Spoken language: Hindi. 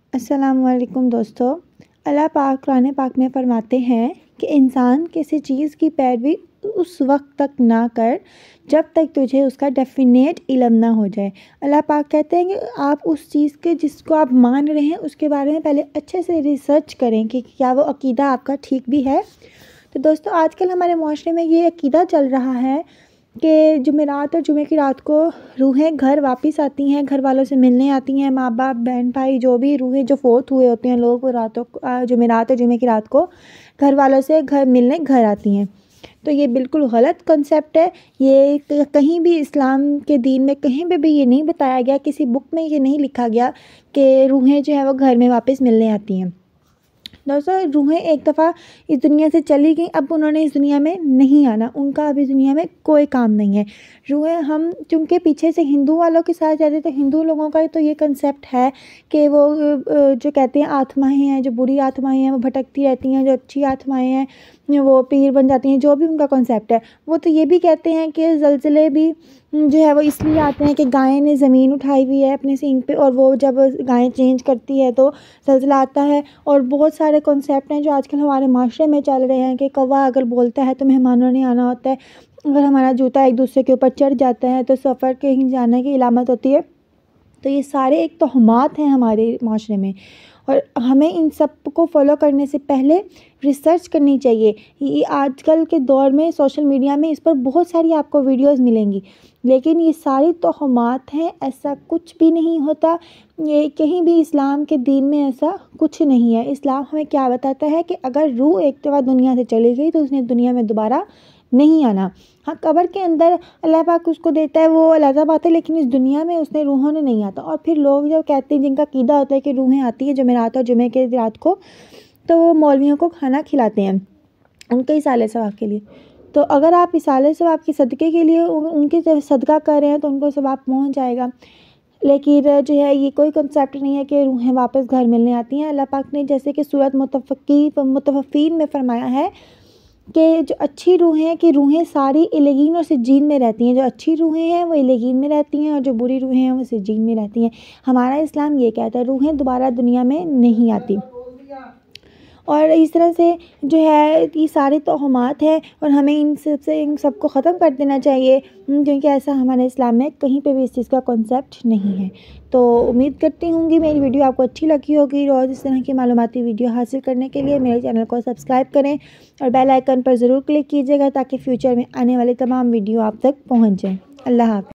अस्सलामुअलैकुम दोस्तों। अल्लाह पाक कुरान पाक में फरमाते हैं कि इंसान किसी चीज़ की पैरवी उस वक्त तक ना कर जब तक तुझे उसका डेफिनेट इल्म ना हो जाए। अल्लाह पाक कहते हैं कि आप उस चीज़ के जिसको आप मान रहे हैं उसके बारे में पहले अच्छे से रिसर्च करें कि क्या वो अकीदा आपका ठीक भी है। तो दोस्तों आजकल हमारे माशरे में ये अकीदा चल रहा है कि जुमेरात और जुमे की रात को रूहें घर वापस आती हैं, घर वालों से मिलने आती हैं। माँ बाप, बहन भाई, जो भी रूहें जो फोत हुए होते हैं लोग, वो जुमेरात और जुमे की रात को घर वालों से घर मिलने घर आती हैं। तो ये बिल्कुल गलत कॉन्सेप्ट है। ये कहीं भी इस्लाम के दीन में कहीं पे भी ये नहीं बताया गया, किसी बुक में ये नहीं लिखा गया कि रूहें जो है वो घर में वापस मिलने आती हैं। दोस्तों रूहें एक दफ़ा इस दुनिया से चली गई, अब उन्होंने इस दुनिया में नहीं आना, उनका अब इस दुनिया में कोई काम नहीं है। रूहें हम चूँकि पीछे से हिंदू वालों के साथ जाते, तो हिंदू लोगों का तो ये कंसेप्ट है कि वो जो कहते हैं आत्माएं हैं, जो बुरी आत्माएं हैं वो भटकती रहती हैं, जो अच्छी आत्माएं हैं वो पीर बन जाती हैं। जो भी उनका कंसेप्ट है, वो तो ये भी कहते हैं कि ज़लज़ले भी जो है वो इसलिए आते हैं कि गाय ने ज़मीन उठाई हुई है अपने सींग पे, और वो जब गाय चेंज करती है तो ज़लज़ला आता है। और बहुत सारे कॉन्सेप्ट हैं जो आजकल हमारे माशरे में चल रहे हैं कि कौवा अगर बोलता है तो मेहमानों ने आना होता है, अगर हमारा जूता एक दूसरे के ऊपर चढ़ जाता है तो सफ़र कहीं जाने की इलामत होती है। तो ये सारे एक तोहमात हैं हमारे माशरे में, और हमें इन सब को फॉलो करने से पहले रिसर्च करनी चाहिए। ये आजकल के दौर में सोशल मीडिया में इस पर बहुत सारी आपको वीडियोस मिलेंगी, लेकिन ये सारी तोहमात हैं, ऐसा कुछ भी नहीं होता। ये कहीं भी इस्लाम के दीन में ऐसा कुछ नहीं है। इस्लाम हमें क्या बताता है कि अगर रूह एक दफ़ा दुनिया से चली गई तो उसने दुनिया में दोबारा नहीं आना। हाँ, कब्र के अंदर अल्लाह पाक उसको देता है, वो अलग बात है, लेकिन इस दुनिया में उसने रूहों ने नहीं आता। और फिर लोग जो कहते हैं, जिनका कीदा होता है कि रूहें आती है जुमेरात और जुमे के रात को, तो वो मौलवियों को खाना खिलाते हैं उनके इसाले सवाब के लिए। तो अगर आप इसाले सवाब के सदक़े के लिए उनके सदका कर रहे हैं तो उनको सवाब पहुँच जाएगा। लेकिन जो है ये कोई कंसेप्ट नहीं है कि रूहें वापस घर मिलने आती हैं। अल्लाह पाक ने जैसे कि सूरत मुतफ़्फ़िफ़ीन में फ़रमाया है कि जो अच्छी रूहें हैं कि रूहें सारी इल्लीन और सिज्जीन में रहती हैं। जो अच्छी रूहें हैं वो इल्लीन में रहती हैं और जो बुरी रूहें हैं वो सिज्जीन में रहती हैं। हमारा इस्लाम ये कहता है रूहें दोबारा दुनिया में नहीं आती। और इस तरह से जो है ये सारे तोहमात हैं, और हमें इन सबको ख़त्म कर देना चाहिए, क्योंकि ऐसा हमारे इस्लाम में कहीं पे भी इस चीज़ का कॉन्सेप्ट नहीं है। तो उम्मीद करती हूँ कि मेरी वीडियो आपको अच्छी लगी होगी। रोज़ इस तरह की मालूमाती वीडियो हासिल करने के लिए मेरे चैनल को सब्सक्राइब करें और बेल आइकन पर ज़रूर क्लिक कीजिएगा, ताकि फ्यूचर में आने वाले तमाम वीडियो आप तक पहुँच जाएँ। अल्लाह हाफ़िज़।